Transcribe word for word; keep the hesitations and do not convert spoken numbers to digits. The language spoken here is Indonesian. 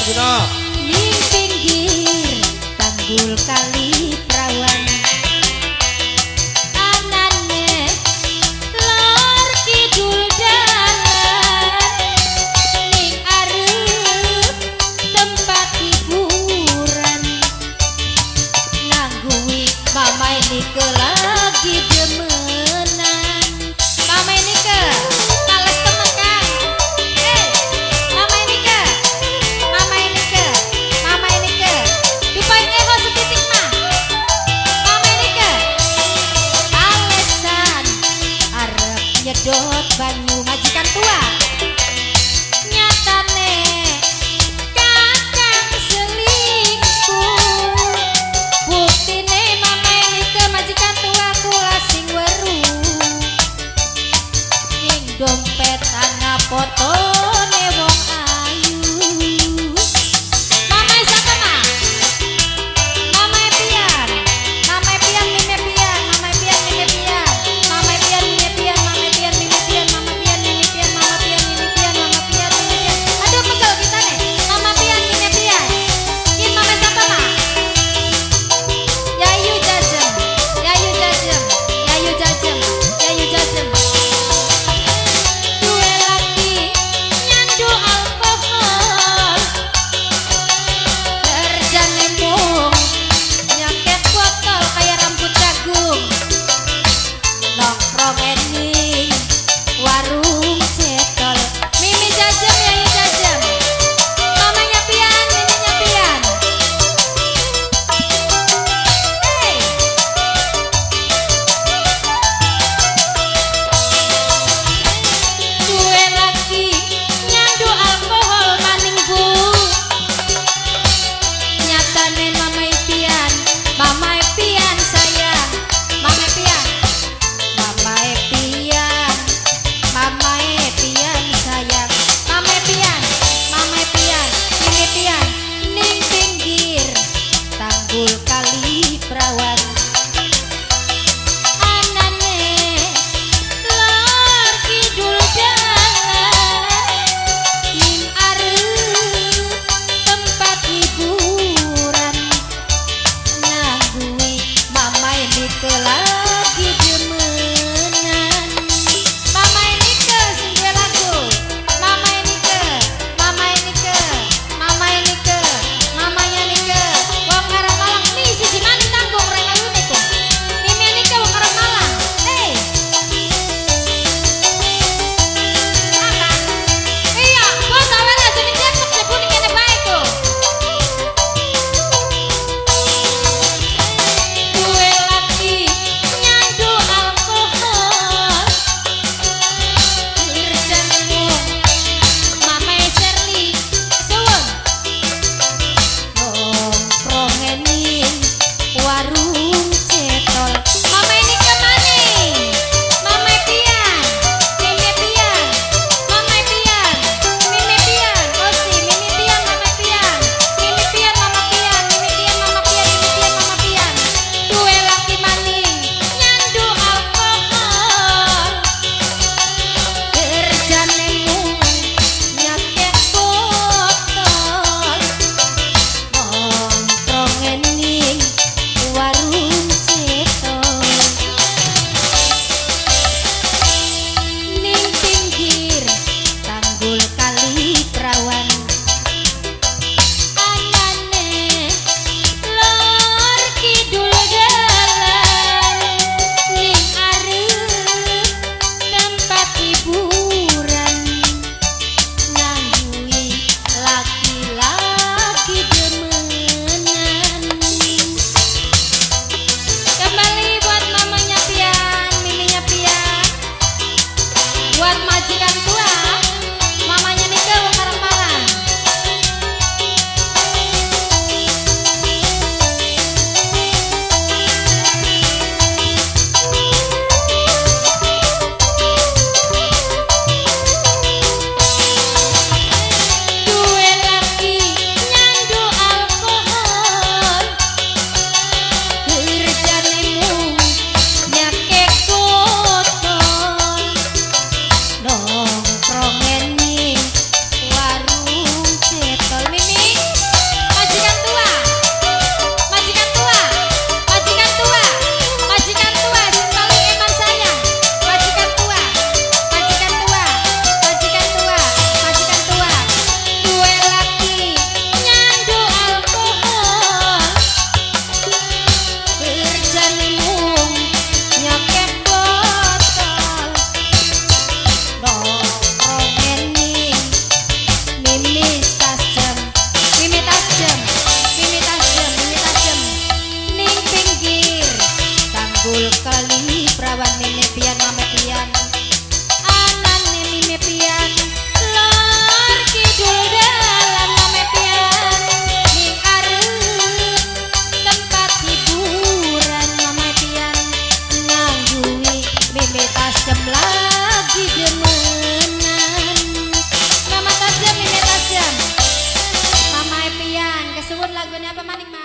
Dina. Ning pinggir tanggul kali perawan anane lor kidul dalan ning arep tempat hiburan nanggui mama ini ke lagi demenan mama ini ke males temen kan eh mama ini ke mama ini ke mama ini ke dupain eho setitik mah mama ini ke alesan arep nyedot banyu majikan tua nyatane kakang selingkuh buktine mama ini ke majikan tua kula sing weru ning dompet ana fotone wong ayu mama siapa mah mama pian mama pian mime pian mama pian mime pian mama pian mime pian mama pian mime pian mama pian mime pian mama pian mime pian mama pian mime pian aduh pegel kita nih mama pian mime pian kin mama siapa mah yayu jajem yayu jajem yayu jajem yayu jajem dua laki Tajam lagi demenan. Mama Tajam, Mimi Tajam, Mama Epian, kesuwun lagunya apa maning Mas?